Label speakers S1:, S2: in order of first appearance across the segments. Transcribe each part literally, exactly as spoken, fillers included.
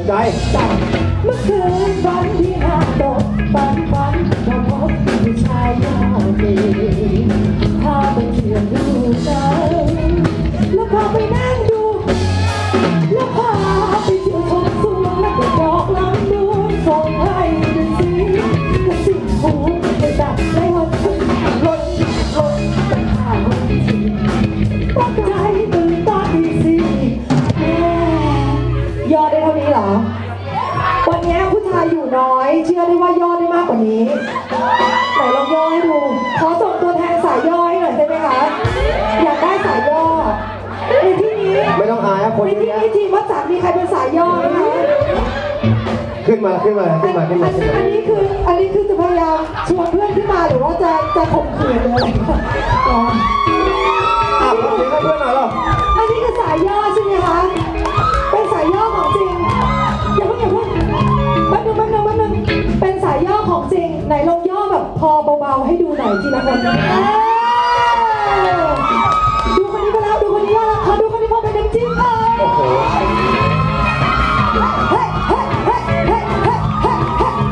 S1: ใจ
S2: เมื่อคืนฝันที่หน้าตกฝันฝันว่าพบผู้ชายยอดดีพาไปเที่ยวดูกันแล้วพาไปนั่งดูแล้วพาไปเที่ยวชมสวนแล้วก็ดอกลำดวนส่งให้ดูสิกระสิบหูไปตัดในวันที่รถรถจะพาคนที่ตั้งใจตื่นตาดีสิแม่ยอดได้เท่านี้เหรอวันนี้ผู้ชายอยู่น้อยเชื่อได้ว่ายอดได้มากกว่านี้ไหนลองย่อให้ดูขอส่งตัวแทนสายย่อให้หน่อยได้ไหมคะอยากได้สายย่อในที่นี้
S1: ไม่ต้องอายครับคน
S2: ในที่นี้ทีมวัดสามมีใครเป็นสายย่อไหมคะ
S1: ขึ้นมาขึ้นมาขึ้นมาขึ้นมา
S2: อันนี้คืออันนี้คือจะพยายามชวนเพื่อนขึ้นมาหรือว่าจะจะข่มขืนเลยอ๋อ
S1: อ่ะเสียงให้เพื่อนหน่อยหรอ
S2: อันนี้คือสายย่อใช่ไหมคะเป็นสายย่อของจริงอย่าเพิ่งอย่าเพิ่งแป๊บนึงแป๊บนึงแป๊บนึงเป็นสายย่อของจริงไหนลองย่อแบบพอเบาๆให้ดูหน่อยทีละคนดูคนนี้ไปแล้วดูคนนี้แล้วขอดูคนนี้พอเป็นน้ำจิ้มเลย
S1: โอ้โห
S2: เฮ้เฮ้เฮ้เฮ้เฮ้เฮ้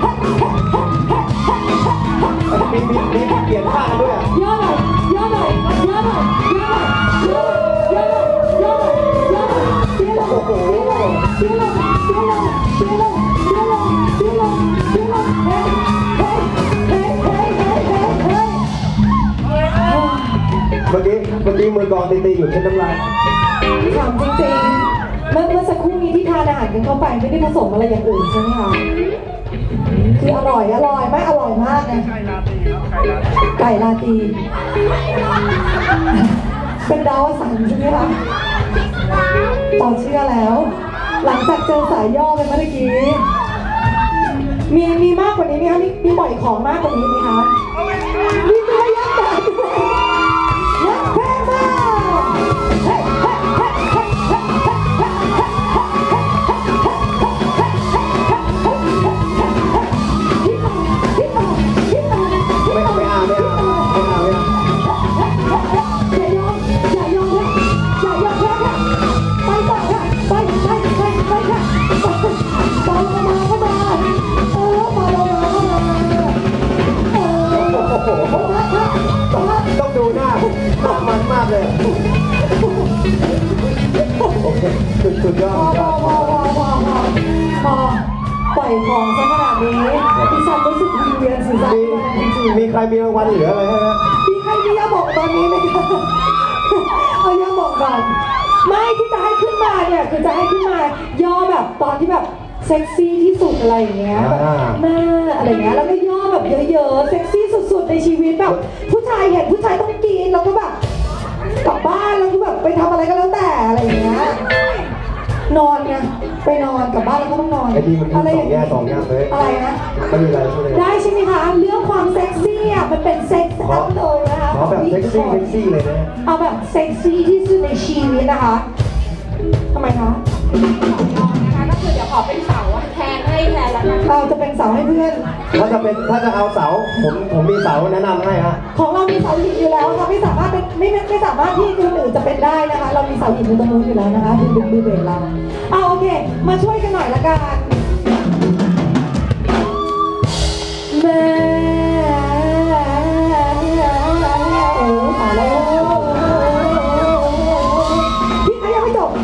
S2: เฮ้
S1: มีมีมีเปลี่ยนท่าด้วยอ่ะ
S2: ย่อหน่อยย่อหน่อยย่อหน่อยย่อหน่อยย่อหน่อยย่อหน่อยย่อหน่อยเดี๋ยวโอ้โหเดี๋ยวเดี๋ยวเดี๋ยวเดี๋ยวเดี๋ยวเดี๋ยวเดี๋ยวเฮ้เฮ้เฮ้เฮ้เฮ้เฮ้เฮ้
S1: เมื่อกี้เมื่อกี้มือกองตีๆอยู่เช็ดน้ำลาย
S2: ถามจริงๆเมื่อเมื่อสักครู่นี้ที่ทานอาหารกันเข้าไปไม่ได้ผสมอะไรอย่างอื่นใช่ไหมคะคืออร่อยอร่อยไม่อร่อยมากนะไก่ลาตีเป็นดาวสันใช่ไหมคะต่อเชื่อแล้วหลังจากเจอสายย่อไปเมื่อกี้มีมีมากกว่านี้ไหมคะมีมีปล่อยของมากกว่านี้ไหมคะมีตัวยักษ์แบบยักษ์แพงมากเฮ้เฮ้เฮ้เฮ้เฮ้เฮ้เฮ้
S1: ไม่ไม่เอาไม่เอาไม่เอาไม่เอา
S2: อย่ายอมอย่ายอมนะอย่ายอมนะไปต่อค่ะไปไปไปไปค่ะปาโลมาเข้ามาเออปาโลมาเข้ามาเออ
S1: โอ้โหต้องดูหน้ามันมากเลยโอเคสุดสุดยอด
S2: พอพอพอพอพอพอปล่อยของซะขนาดนี้ดิฉันรู้สึกวิงเวียนศีรษะ
S1: มีใครมีรางวัลเหลืออะไรให้ไหม
S2: มีใครมียาบอกตอนนี้ไหมคะเอายาบอกก่อนไม่ที่จะให้ขึ้นมาเนี่ยคือจะให้ขึ้นมาย่อแบบตอนที่แบบเซ็กซี่ที่สุดอะไรอย่างเงี้ยแบบหน้าอะไรเงี้ยแล้วก็ย่อแบบเยอะๆเซ็กซี่สุดๆในชีวิตแบบผู้ชายเห็นผู้ชายต้องกินแล้วก็แบบกลับบ้านแล้วก็แบบไปทำอะไรก็แล้วแต่อะไรอย่างเงี้ยนอนไงไปนอนกลับบ้านแล้วก็ต้องนอน
S1: อะไรอย่างเงี้ยสองอย่างเลย
S2: อะไรนะ
S1: ไม่มีอะไรใช่ไหม
S2: ได้ใช่ไหมคะเรื่องความเซ็กซี่อ่ะมันเป็นเซ็กซ์ทั้งเลยนะคะ
S1: ขอแบบเซ็กซี่เซ็กซี่เลยนะ
S2: เอาแบบเซ็กซี่ที่สุดในชีวิตนะคะทำไมคะ
S3: ก็คือเดี๋ยวขอเป็นเสาแทนให้แทนแล้วกัน
S2: เราจะเป็นเสาให้เพื่อน
S1: ถ้าจะเป็นถ้าจะเอาเสาผมผมมีเสาแนะนำให้ฮะ
S2: ของเรามีเสาหินอยู่แล้วค่ะไม่สามารถเป็นไม่ไม่สามารถที่คนอื่นจะเป็นได้นะคะเรามีเสาหินอยู่ตรงนู้นอยู่แล้วนะคะดูดูดูเบรเราเอาโอเคมาช่วยกันหน่อยละกันแม่โอ้ตายแล้วพี่เขายังไม่จบ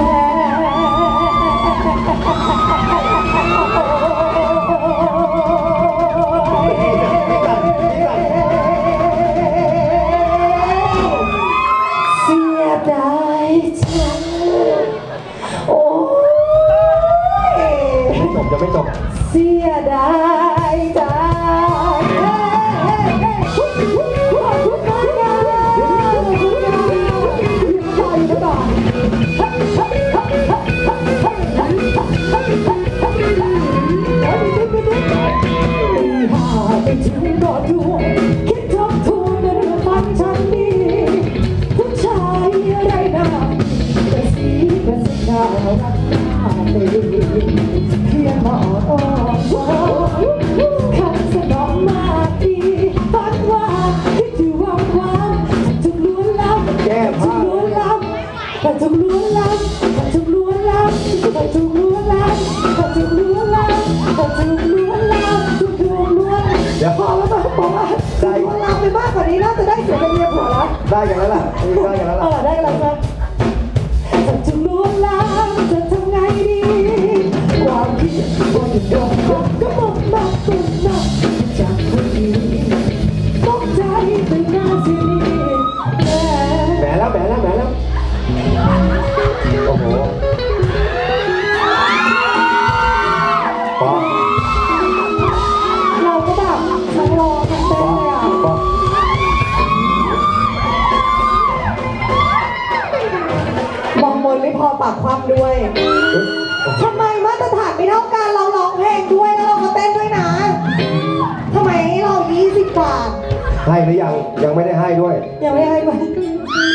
S2: เสียดายจังโอ้ย
S1: ไม่จบจะไม่จบ
S2: เสียดายจังเฮ้เฮ้เฮ้ทุกทุกทุกทุกทุกอย่างทุกอย่างต่ออยู่ก่อนเฮ้เฮ้เฮ้เฮ้เฮ้เฮ้เฮ้เฮ้เฮ้เฮ้ตีห้าไปถึงก็ทวนคิดทบทวนเรื่องฝันฉันดีผู้ชายอะไรนะกระสีกระสีน่ารักน่าดีเพียงมาอ้อนวอนคำสนองมากดีฝันว่าคิดอยู่ว่างว่างถูกล้วนล้ำถูกล้วนล้ำถูกล้วนล้ำถูกล้วนล้ำถูกล้วนล้ำถ้าถูกล้วนแล้วถ้าถูกล้วนแล้วถูกถูกล้วนพอแล้วมั้งบอกว่าได้ล้วนลามไปมากกว่านี้น่าจะได้เสียเป็นเมียผัวแล้ว
S1: ได้กันแล้วล่ะได้กันแล้ว
S2: เอ
S1: ล่ะ
S2: อได้กันแล้วครับถ้าถูกล้วนแล้วจะทำไงดีความคิดว่าจะโดนก็ก็หมดมาตุนมาจากคนดีตกใจตื่นมาสิแม่
S1: แหมแล้วแหมแล้วแหมแล้วโอ้โหปอ
S2: เราก็แบบทั้งรอทั้งเต้
S1: ป
S2: น
S1: อ
S2: เลยอ่ะ
S1: ปอ
S2: มองบนไม่พอปากความด้วยทำไมมาตรฐานไม่เท่ากันเราร้องเพลงด้วยแล้วเราก็เต้นด้วยนะทำไมให้เรายี่สิบบาท
S1: ให้หรือยังยังไม่ได้ให้ด้วย
S2: ยังไม่ให้ไป